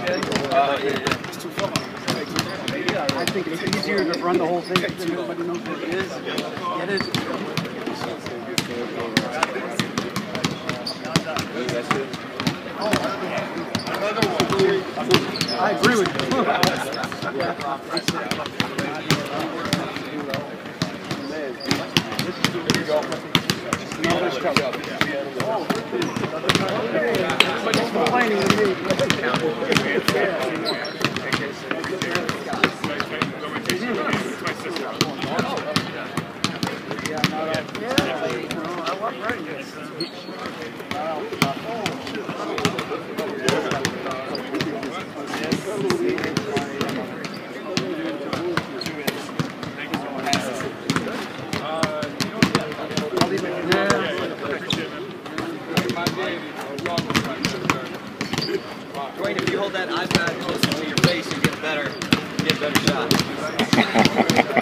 It's too far. I think it's easier to run the whole thing if nobody knows what it is. Get it. I agree with you. Everybody's complaining to me. Dwayne, if you hold that iPad closer to your face, you get a better shot.